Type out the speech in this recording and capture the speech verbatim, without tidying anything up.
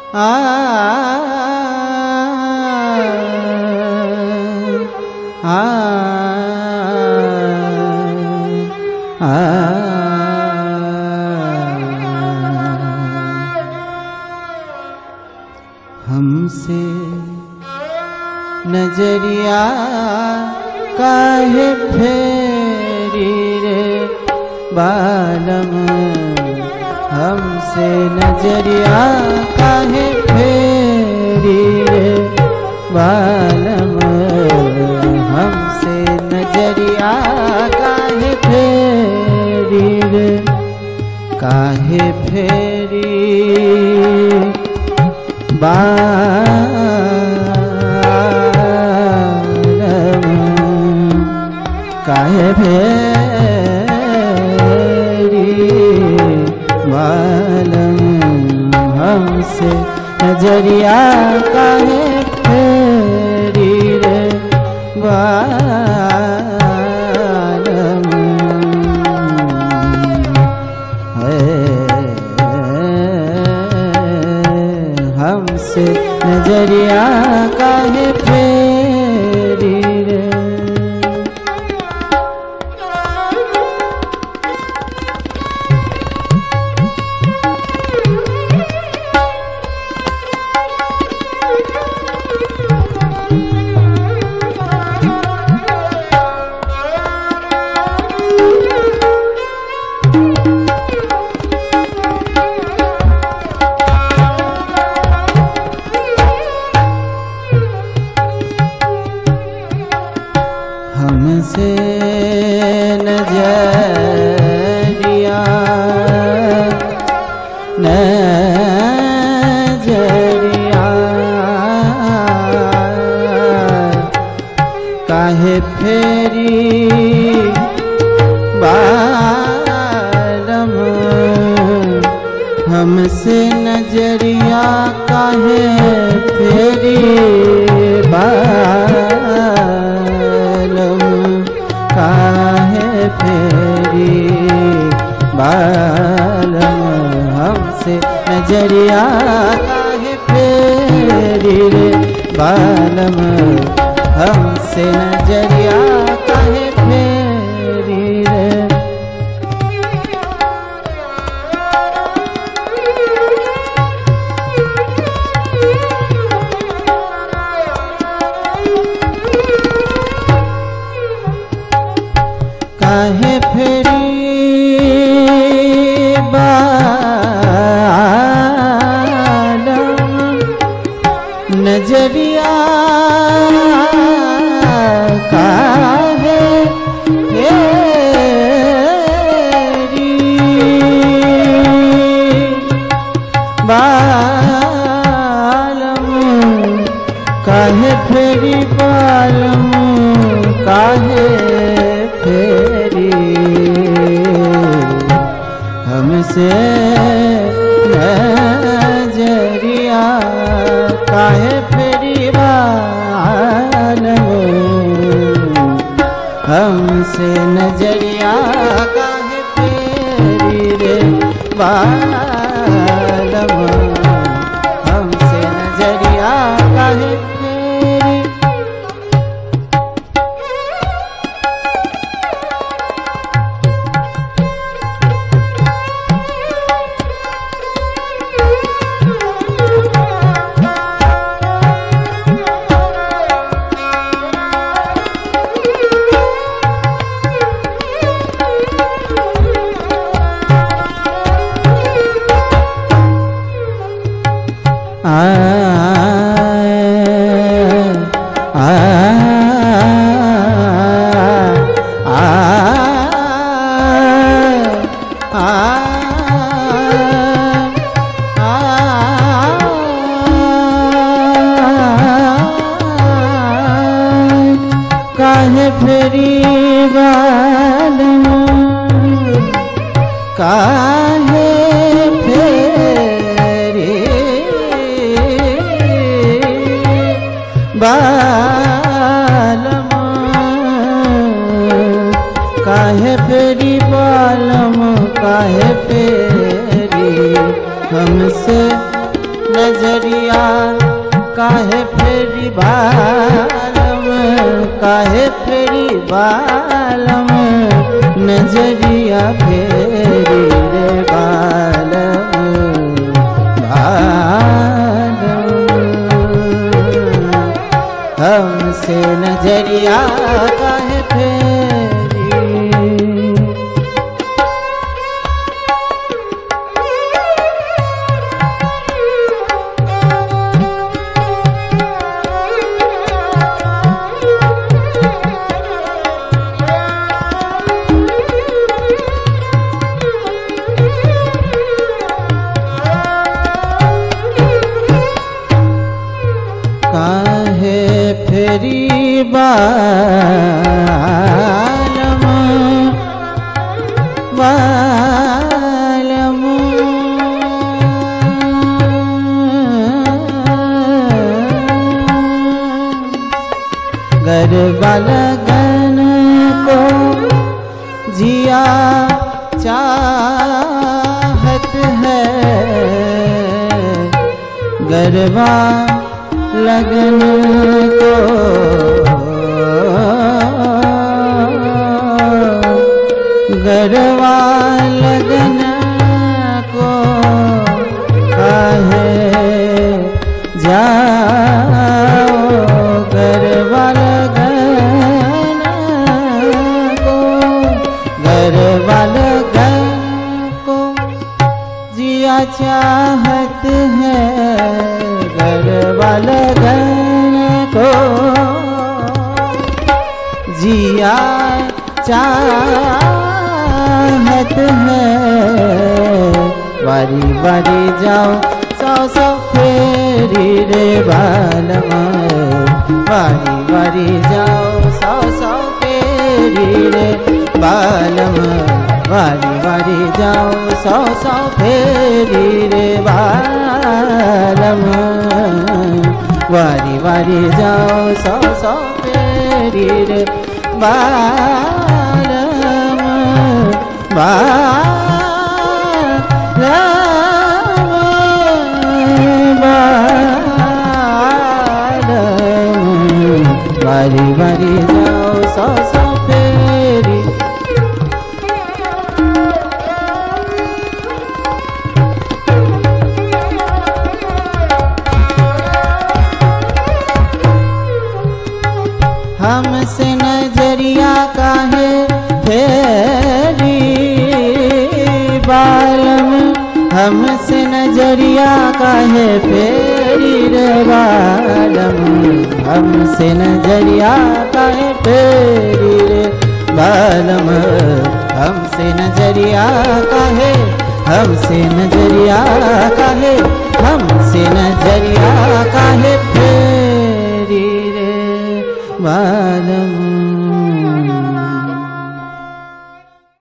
आ आ आ हमसे नजरिया काहे फेरी रे बालम, हमसे नजरिया काहे फेरी रे बालम, हमसे नजरिया काहे फेरी रे, काहे फेरी बालम, काहे फेरी बालम, हमसे नजरिया काहे फेरी रे बालम, हमसे नजरिया काहे फेरी रे। हमसे नजरिया नजरिया काहे फेरी बालम, हमसे नजरिया काहे फेरी बालम, काहे फेरी बालम, हमसे नजरिया काहे फेरी रे बालम, हमसे नजरिया काहे फेरी रे। काहे फेरी बालम, नजरिया काहे फेरी बालम, काहे फेरी बालम, काहे फेरी हमसे नजरिया काहे फेरी बालम, हमसे नजरिया काहे फेरी रे बालम, हमसे नजरिया काहे फेरी। आ आ आ आ काहे फेरी बालम, काहे फेरी बालम, काहे फेरी बालम, काहे फेरी हमसे नजर काहे फेरी बालम, काहे फेरी बालम, नजरिया फेरी रे बालम बालम। हमसे नजरिया काहे फेरी, काहे फेरी बालम बालम, गरबा लगन को जिया चाहत है, गरबा लगन को गरबा लगन को काहे जाओ, गरबा लगन को गरबा लगन को जिया चाहत है, गरबा लगन को जिया चाहत है। बारी बारी जाओ सौ सौ फेरी रे बालमा, बारी बारी जाओ सौ सौ फेरी रे बालमा, बारी बारी जाओ सौ सौ फेरी रे बालमा, बारी बारी जाओ सौ सौ फेरी रे बालम बालम बालम, बारी बारी जाओ सौ सौ फेरी। हमसे नजरिया काहे फेरी बालम, हमसे नजरिया काहे फेरी रे बालम, हमसे नजरिया काहे फेरी रे बालम, हमसे नजरिया काहे, हमसे नजरिया काहे, हमसे नजरिया काहे फेरी रे बालम।